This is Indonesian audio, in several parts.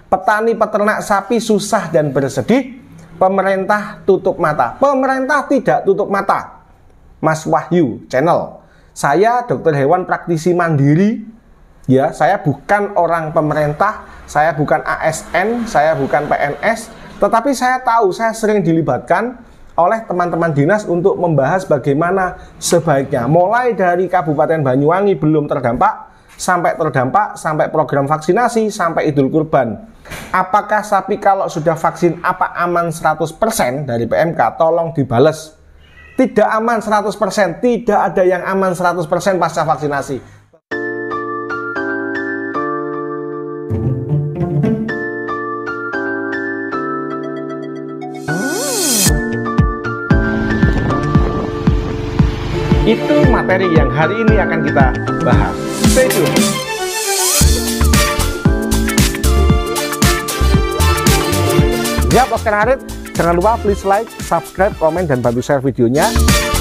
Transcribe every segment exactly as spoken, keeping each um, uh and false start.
Petani peternak sapi susah dan bersedih, pemerintah tutup mata. Pemerintah tidak tutup mata. Mas Wahyu Channel. Saya dokter hewan praktisi mandiri. Ya, saya bukan orang pemerintah, saya bukan A S N, saya bukan P N S, tetapi saya tahu saya sering dilibatkan oleh teman-teman dinas untuk membahas bagaimana sebaiknya mulai dari Kabupaten Banyuwangi belum terdampak sampai terdampak, sampai program vaksinasi, sampai Idul Kurban. Apakah sapi kalau sudah vaksin apa aman seratus persen dari P M K? Tolong dibales. Tidak aman seratus persen, tidak ada yang aman seratus persen pasca vaksinasi. Itu materi yang hari ini akan kita bahas. Stay tune. Ya, Oscar Ngarit, jangan lupa please like, subscribe, komen, dan bantu share videonya.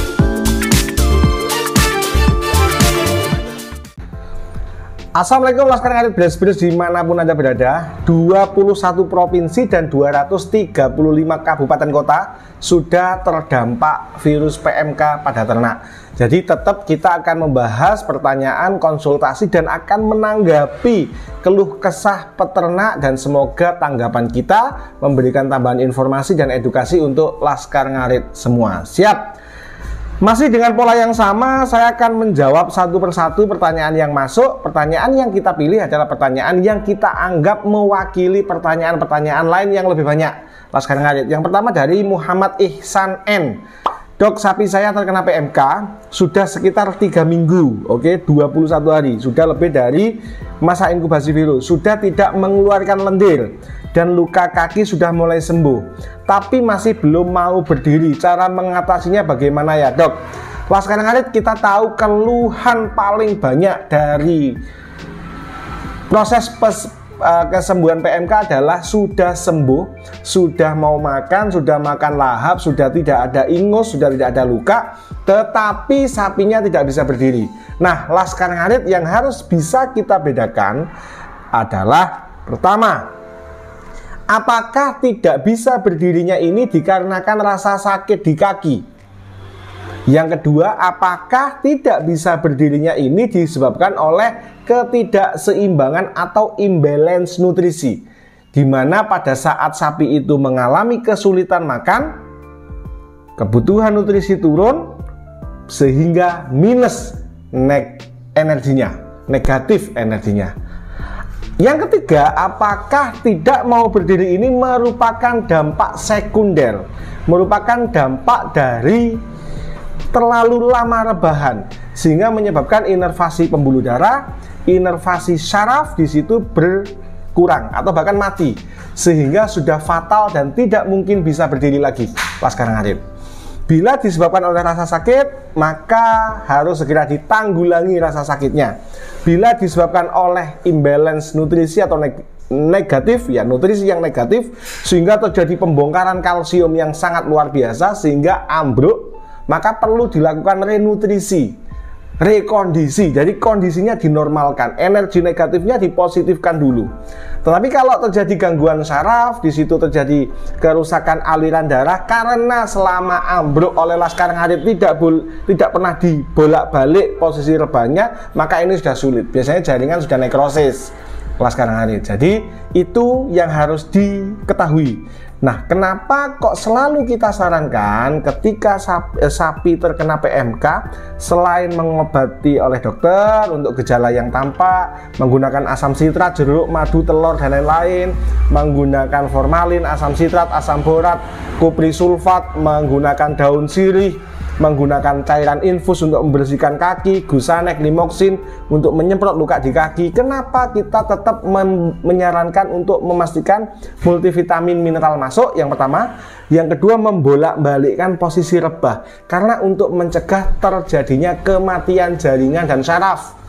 Assalamualaikum Oscar Ngarit, beres-beres dimanapun Anda berada. Dua puluh satu provinsi dan dua ratus tiga puluh lima kabupaten kota sudah terdampak virus P M K pada ternak. Jadi tetap kita akan membahas pertanyaan, konsultasi, dan akan menanggapi keluh kesah peternak, dan semoga tanggapan kita memberikan tambahan informasi dan edukasi untuk Laskar Ngarit semua. Siap? Masih dengan pola yang sama, saya akan menjawab satu persatu pertanyaan yang masuk. Pertanyaan yang kita pilih adalah pertanyaan yang kita anggap mewakili pertanyaan-pertanyaan lain yang lebih banyak. Laskar Ngarit. Yang pertama dari Muhammad Ihsan N. Dok, sapi saya terkena P M K sudah sekitar tiga minggu, oke, dua puluh satu hari, sudah lebih dari masa inkubasi virus, sudah tidak mengeluarkan lendir, dan luka kaki sudah mulai sembuh, tapi masih belum mau berdiri. Cara mengatasinya bagaimana ya, Dok? Laskar Ngarit, kita tahu keluhan paling banyak dari proses pes kesembuhan P M K adalah sudah sembuh, sudah mau makan, sudah makan lahap, sudah tidak ada ingus, sudah tidak ada luka, tetapi sapinya tidak bisa berdiri. Nah, Laskar Ngarit, yang harus bisa kita bedakan adalah pertama, apakah tidak bisa berdirinya ini dikarenakan rasa sakit di kaki? Yang kedua, apakah tidak bisa berdirinya ini disebabkan oleh ketidakseimbangan atau imbalance nutrisi, di mana pada saat sapi itu mengalami kesulitan makan, kebutuhan nutrisi turun, sehingga minus neg energinya, negatif energinya. Yang ketiga, apakah tidak mau berdiri ini merupakan dampak sekunder, merupakan dampak dari terlalu lama rebahan, sehingga menyebabkan inervasi pembuluh darah, inervasi syaraf di situ berkurang atau bahkan mati, sehingga sudah fatal dan tidak mungkin bisa berdiri lagi. Laskar Ngarit, bila disebabkan oleh rasa sakit, maka harus segera ditanggulangi rasa sakitnya. Bila disebabkan oleh imbalance nutrisi atau neg negatif, ya nutrisi yang negatif, sehingga terjadi pembongkaran kalsium yang sangat luar biasa sehingga ambruk, maka perlu dilakukan renutrisi, rekondisi. Jadi kondisinya dinormalkan, energi negatifnya dipositifkan dulu. Tetapi kalau terjadi gangguan saraf, di situ terjadi kerusakan aliran darah karena selama ambruk oleh Laskar Ngarit tidak bol, tidak pernah dibolak-balik posisi rebahnya, maka ini sudah sulit. Biasanya jaringan sudah nekrosis, Laskar Ngarit. Jadi itu yang harus diketahui. Nah, kenapa kok selalu kita sarankan ketika sapi, eh, sapi terkena P M K, selain mengobati oleh dokter untuk gejala yang tampak, menggunakan asam sitrat, jeruk, madu, telur, dan lain-lain, menggunakan formalin, asam sitrat, asam borat, kupri sulfat, menggunakan daun sirih, menggunakan cairan infus untuk membersihkan kaki, gusanek, limoksin untuk menyemprot luka di kaki. Kenapa kita tetap menyarankan untuk memastikan multivitamin mineral masuk? Yang pertama. Yang kedua, membolak-balikkan posisi rebah, karena untuk mencegah terjadinya kematian jaringan dan saraf.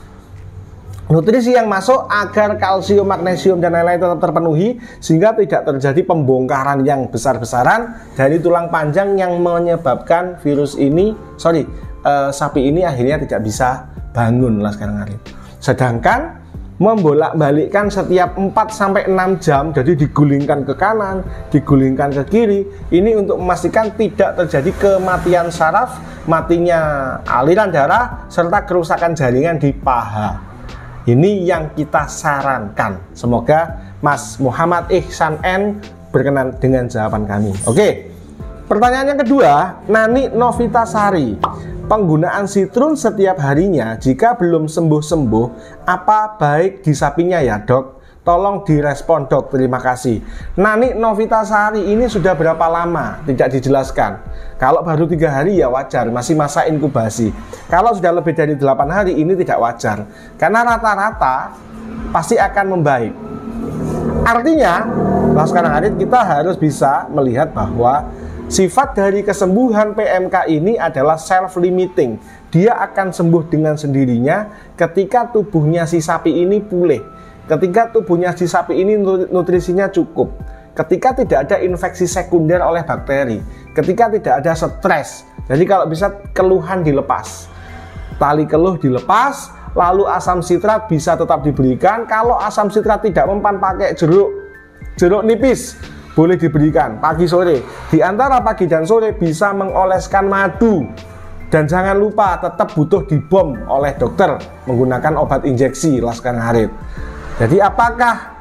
Nutrisi yang masuk agar kalsium, magnesium, dan lain-lain tetap terpenuhi, sehingga tidak terjadi pembongkaran yang besar-besaran dari tulang panjang yang menyebabkan virus ini, sorry, eh, sapi ini akhirnya tidak bisa bangun, Laskar Ngarit. Sedangkan membolak-balikkan setiap empat sampai enam jam, jadi digulingkan ke kanan, digulingkan ke kiri. Ini untuk memastikan tidak terjadi kematian saraf, matinya aliran darah, serta kerusakan jaringan di paha. Ini yang kita sarankan. Semoga Mas Muhammad Ihsan N berkenan dengan jawaban kami. Oke, pertanyaan yang kedua, Nani Novitasari. Penggunaan Citrun setiap harinya jika belum sembuh-sembuh, apa baik disapinya ya dok? Tolong direspon dok, terima kasih. Nani Novitasari ini sudah berapa lama? Tidak dijelaskan. Kalau baru tiga hari ya wajar, masih masa inkubasi. Kalau sudah lebih dari delapan hari ini tidak wajar, karena rata-rata pasti akan membaik. Artinya, sekarang hari kita harus bisa melihat bahwa sifat dari kesembuhan P M K ini adalah self-limiting. Dia akan sembuh dengan sendirinya ketika tubuhnya si sapi ini pulih, ketika tubuhnya si sapi ini nutrisinya cukup, ketika tidak ada infeksi sekunder oleh bakteri, ketika tidak ada stres. Jadi kalau bisa keluhan dilepas, tali keluh dilepas, lalu asam sitrat bisa tetap diberikan. Kalau asam sitrat tidak mempan, pakai jeruk, jeruk nipis boleh diberikan pagi sore. Di antara pagi dan sore bisa mengoleskan madu. Dan jangan lupa tetap butuh dibom oleh dokter menggunakan obat injeksi Laskar Ngarit. Jadi apakah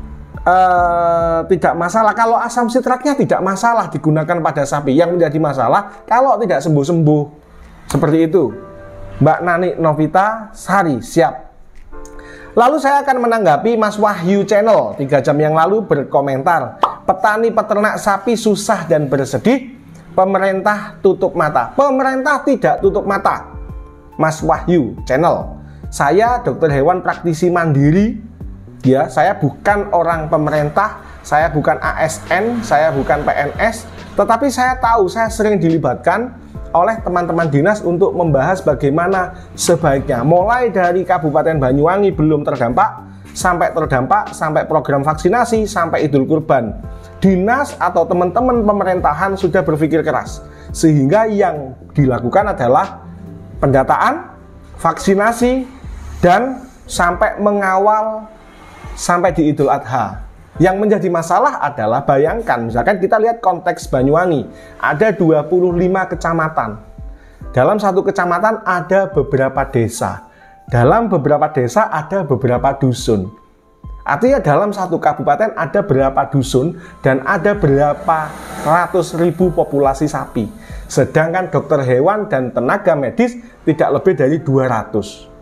uh, tidak masalah kalau asam sitratnya tidak masalah digunakan pada sapi? Yang menjadi masalah kalau tidak sembuh-sembuh. Seperti itu, Mbak Nani Novitasari. Siap. Lalu saya akan menanggapi Mas Wahyu Channel tiga jam yang lalu berkomentar, petani peternak sapi susah dan bersedih, pemerintah tutup mata. Pemerintah tidak tutup mata, Mas Wahyu Channel. Saya dokter hewan praktisi mandiri, ya, saya bukan orang pemerintah, saya bukan A S N, saya bukan P N S, tetapi saya tahu, saya sering dilibatkan oleh teman-teman dinas untuk membahas bagaimana sebaiknya, mulai dari Kabupaten Banyuwangi belum terdampak, sampai terdampak, sampai program vaksinasi, sampai Idul Kurban. Dinas atau teman-teman pemerintahan sudah berpikir keras, sehingga yang dilakukan adalah pendataan, vaksinasi, dan sampai mengawal sampai di Idul Adha. Yang menjadi masalah adalah, bayangkan misalkan kita lihat konteks Banyuwangi, ada dua puluh lima kecamatan. Dalam satu kecamatan ada beberapa desa. Dalam beberapa desa ada beberapa dusun. Artinya dalam satu kabupaten ada berapa dusun dan ada berapa ratus ribu populasi sapi. Sedangkan dokter hewan dan tenaga medis tidak lebih dari dua ratus.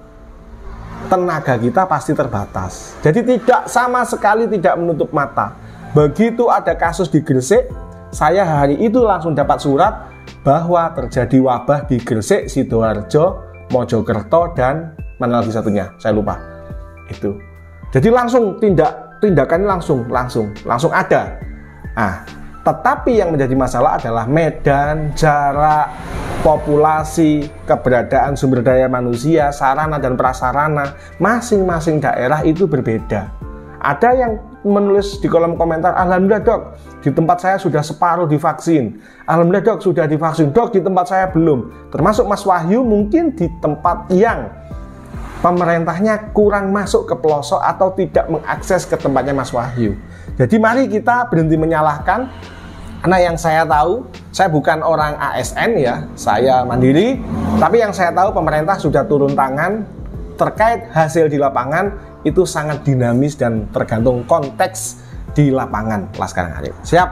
Tenaga kita pasti terbatas. Jadi tidak, sama sekali tidak menutup mata. Begitu ada kasus di Gresik, saya hari itu langsung dapat surat bahwa terjadi wabah di Gresik, Sidoarjo, Mojokerto, dan mana lagi satunya, saya lupa. Itu. Jadi langsung tindak tindakannya langsung langsung langsung ada. Nah, tetapi yang menjadi masalah adalah medan, jarak, populasi, keberadaan sumber daya manusia, sarana dan prasarana. Masing-masing daerah itu berbeda. Ada yang menulis di kolom komentar, alhamdulillah dok, di tempat saya sudah separuh divaksin. Alhamdulillah dok, sudah divaksin. Dok, di tempat saya belum. Termasuk Mas Wahyu mungkin di tempat yang pemerintahnya kurang masuk ke pelosok atau tidak mengakses ke tempatnya Mas Wahyu. Jadi mari kita berhenti menyalahkan. Karena yang saya tahu, saya bukan orang A S N ya, saya mandiri. Tapi yang saya tahu pemerintah sudah turun tangan terkait hasil di lapangan itu sangat dinamis dan tergantung konteks di lapangan Laskar Ngarit. Siap.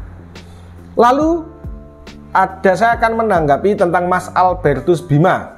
Lalu ada, saya akan menanggapi tentang Mas Albertus Bima.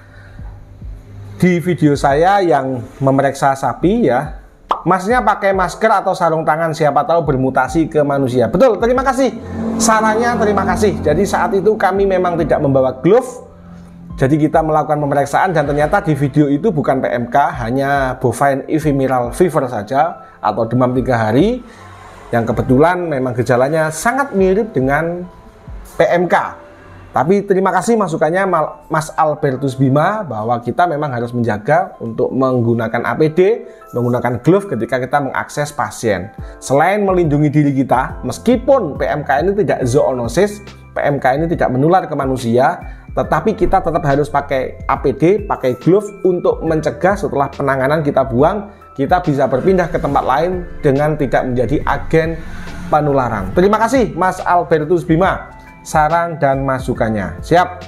Di video saya yang memeriksa sapi ya, masnya pakai masker atau sarung tangan, siapa tahu bermutasi ke manusia. Betul, terima kasih sarannya, terima kasih. Jadi saat itu kami memang tidak membawa glove. Jadi kita melakukan pemeriksaan dan ternyata di video itu bukan P M K, hanya bovine ephemeral fever saja atau demam tiga hari, yang kebetulan memang gejalanya sangat mirip dengan P M K. Tapi terima kasih masukannya Mas Albertus Bima bahwa kita memang harus menjaga untuk menggunakan A P D, menggunakan glove ketika kita mengakses pasien. Selain melindungi diri kita, meskipun P M K ini tidak zoonosis, P M K ini tidak menular ke manusia, tetapi kita tetap harus pakai A P D, pakai glove untuk mencegah setelah penanganan kita buang kita bisa berpindah ke tempat lain dengan tidak menjadi agen penularan. Terima kasih Mas Albertus Bima saran dan masukannya. Siap.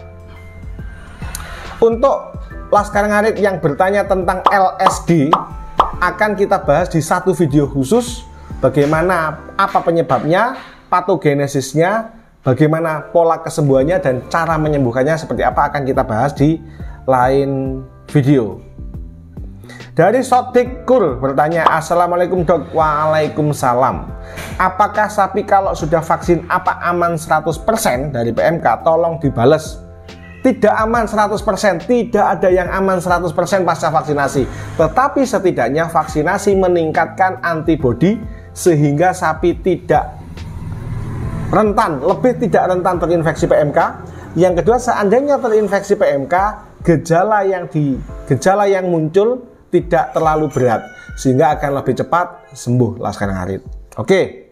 Untuk Laskar Ngarit yang bertanya tentang L S D akan kita bahas di satu video khusus, bagaimana apa penyebabnya, patogenesisnya, bagaimana pola kesembuhannya dan cara menyembuhkannya seperti apa akan kita bahas di lain video. Dari Sotik Kur bertanya, Assalamualaikum dok. Waalaikumsalam. Apakah sapi kalau sudah vaksin apa aman seratus persen dari P M K? Tolong dibales. Tidak aman seratus persen, tidak ada yang aman seratus persen pasca vaksinasi. Tetapi setidaknya vaksinasi meningkatkan antibodi sehingga sapi tidak rentan, lebih tidak rentan terinfeksi P M K. Yang kedua, seandainya terinfeksi P M K, gejala yang di gejala yang muncul tidak terlalu berat sehingga akan lebih cepat sembuh Laskar Ngarit. Oke.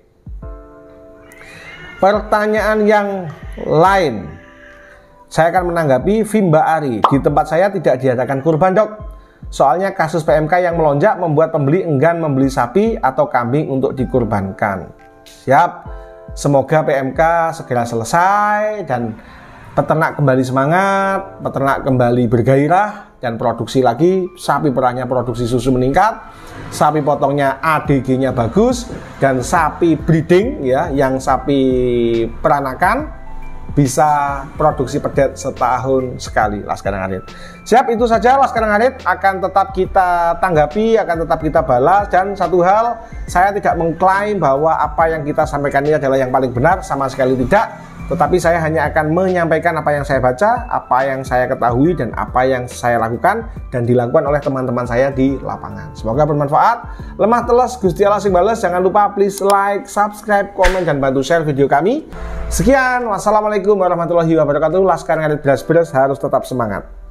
Pertanyaan yang lain. Saya akan menanggapi Vimba Ari. Di tempat saya tidak diadakan kurban dok. Soalnya kasus P M K yang melonjak membuat pembeli enggan membeli sapi atau kambing untuk dikurbankan. Siap. Semoga P M K segera selesai dan peternak kembali semangat, peternak kembali bergairah dan produksi lagi. Sapi perahnya produksi susu meningkat, sapi potongnya A D G-nya bagus, dan sapi breeding ya, yang sapi peranakan bisa produksi pedet setahun sekali Laskar Ngarit. Siap, itu saja Laskar Ngarit akan tetap kita tanggapi, akan tetap kita balas. Dan satu hal, saya tidak mengklaim bahwa apa yang kita sampaikan ini adalah yang paling benar, sama sekali tidak. Tetapi saya hanya akan menyampaikan apa yang saya baca, apa yang saya ketahui, dan apa yang saya lakukan dan dilakukan oleh teman-teman saya di lapangan. Semoga bermanfaat. Lemah teles Gusti Allah sing bales. Jangan lupa please like, subscribe, komen, dan bantu share video kami. Sekian, wassalamualaikum warahmatullahi wabarakatuh. Laskar Ngarit beras-beras harus tetap semangat.